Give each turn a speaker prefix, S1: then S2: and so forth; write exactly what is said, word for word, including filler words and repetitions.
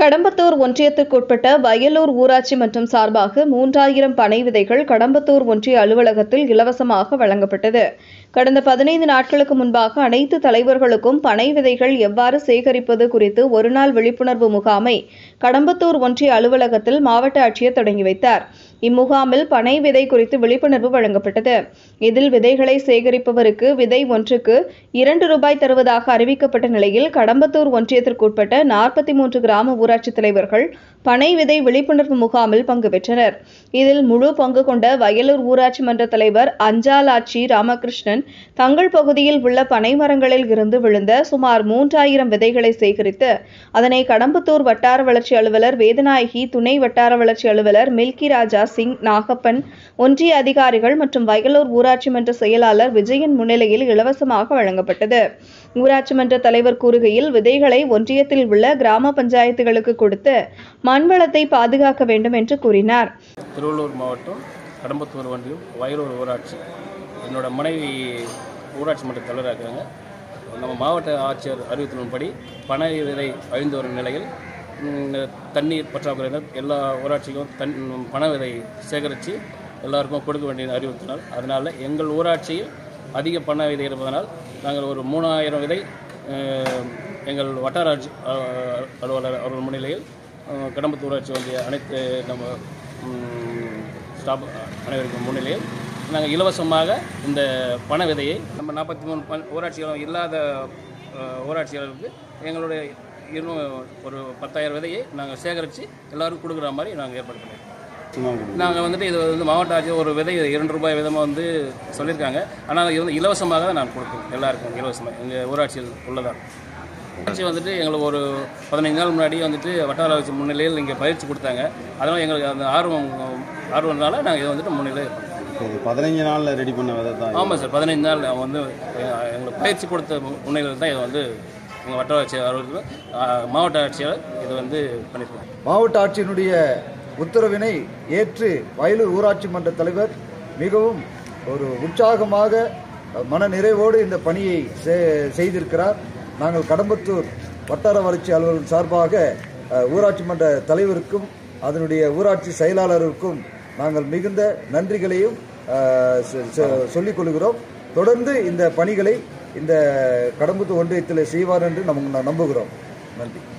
S1: கடம்பத்தூர் ஒன்றியத்திற்குட்பட்ட வயலூர் ஊராட்சி மன்றம் சார்பாக மூன்றாயிரம் பனை விதைகள் கடம்பத்தூர் ஒன்றிய அலுவலகத்தில் இலவசமாக வழங்கப்பட்டது. கடந்த பதினைந்து நாட்களுக்கு முன்பாக அனைத்து தலைவர்களுக்கும் பனை விதைகள் எவ்வாறு சேகரிப்பது குறித்து ஒருநாள் விழிப்புணர்வு முகாமை கடம்பத்தூர் ஒன்றிய அலுவலகத்தில் மாவட்ட ஆட்சியர் தொடங்கி வைத்தார். இம்முகாமில் பனை விதை குறித்து விழிப்புணர்வு வழங்கப்பட்டது. இதில் விதைகளை சேகரிப்பவருக்கு விதை ஒன்றுக்கு இரண்டு ரூபாய் தருவதாக அறிவிக்கப்பட்ட நிலையில் கடம்பத்தூர் ஒன்றியத்திற்குட்பட்ட நாற்பத்தி மூன்று கிராம ஊராட்சி தலைவர்கள் பனை விதை விழிப்புணர்வு முகாமில் பங்கு பெற்றனர். இதில் முழு பங்கு கொண்ட வயலூர் ஊராட்சி மன்ற தலைவர் அஞ்சாலாட்சி ராமகிருஷ்ணன் தங்கள் பகுதியில் உள்ள பனை மரங்களில் இருந்து விழுந்த சுமார் மூன்றாயிரம் விதைகளை சேகரித்து அதனை கடம்பத்தூர் வட்டார வளர்ச்சி அலுவலர் வேதநாயகி, துணை வட்டார வளர்ச்சி அலுவலர் மில்கி ராஜா சிங், நாகப்பன், ஒன்றிய அதிகாரிகள் மற்றும் வயலூர் ஊராட்சி மன்ற செயலாளர் விஜயன் முன்னிலையில் இலவசமாக வழங்கப்பட்டது. ஊராட்சி மன்ற தலைவர் கூறுகையில், விதைகளை ஒன்றியத்தில் உள்ள கிராம பஞ்சாயத்துகளுக்கு கொடுத்து மண்வளத்தை பாதுகாக்க வேண்டும் என்று கூறினார்.
S2: திருவள்ளூர் மாவட்டம் கடம்பத்தூர் ஒன்றியம் வயலூர் ஊராட்சி, என்னோட மனைவி ஊராட்சி மன்ற தலைவராக இருக்காங்க. நம்ம மாவட்ட ஆட்சியர் அறிவித்தலின்படி பனை விதை அழிந்து வரும் நிலையில் தண்ணீர் பற்றாக்குறையினர் எல்லா ஊராட்சிக்கும் தன் பனை விதை சேகரித்து எல்லாருக்கும் கொடுக்க வேண்டிய அறிவுறுத்தினார். அதனால் எங்கள் ஊராட்சியில் அதிக பனை விதை இருப்பதனால் நாங்கள் ஒரு மூணாயிரம் விதை எங்கள் வட்டார அலுவலர் அவர்கள் முன்னிலையில் கடம்பத்தூர் ஊராட்சி வந்திய அனைத்து நம்ம ஸ்டாஃப் அனைவருக்கும் முன்னிலையில் நாங்கள் இலவசமாக இந்த பனை விதையை நம்ம நாற்பத்தி மூணு ப ஊராட்சிகளும் இல்லாத ஊராட்சிகளுக்கு எங்களுடைய இன்னும் ஒரு பத்தாயிரம் விதையை நாங்கள் சேகரித்து எல்லோரும் கொடுக்குற மாதிரி நாங்கள் ஏற்பாடு பண்ணியிருக்கோம். நாங்கள் வந்துட்டு இது வந்து மாவட்ட ஆட்சியர் ஒரு விதை இரண்டு ரூபாய் விதமாக வந்து சொல்லியிருக்காங்க. ஆனால் இது வந்து இலவசமாக தான் நான் கொடுப்போம், எல்லாருக்கும் இலவசமாக எங்கள் ஊராட்சியில் உள்ளதான். ஆட்சி வந்துட்டு எங்களுக்கு ஒரு பதினைந்து நாள் முன்னாடி வந்துட்டு வட்டார வளர்ச்சி முன்னிலையில் இங்கே பயிற்சி கொடுத்தாங்க. அதனால் எங்களுக்கு அந்த ஆர்வம் ஆர்வம்னால நாங்கள் இதை வந்துட்டு முன்னிலை
S3: பதினைஞ்சு நாளில் ரெடி பண்ண விதை தான்.
S2: ஆமாம் சார், பதினைந்து நாள் வந்து எங்களுக்கு பயிற்சி கொடுத்த முன்னிலையில் தான் இதை வந்து எங்கள் வட்டார ஆட்சியர் அவர்களுக்கு மாவட்ட ஆட்சியாளர் இது வந்து பண்ணியிருக்கோம்.
S4: மாவட்ட ஆட்சியினுடைய உத்தரவினை ஏற்று வயலூர் ஊராட்சி மன்ற தலைவர் மிகவும் ஒரு உற்சாகமாக மன நிறைவோடு இந்த பணியை செய்திருக்கிறார். நாங்கள் கடம்பத்தூர் வட்டார வளர்ச்சி அலுவலர் சார்பாக ஊராட்சி மன்ற தலைவருக்கும் அதனுடைய ஊராட்சி செயலாளருக்கும் நாங்கள் மிகுந்த நன்றிகளையும் சொல்லிக் கொள்கிறோம். தொடர்ந்து இந்த பணிகளை இந்த கடம்பத்தூர் ஒன்றியத்தில் செய்வார் என்று நம்ம நம்புகிறோம். நன்றி.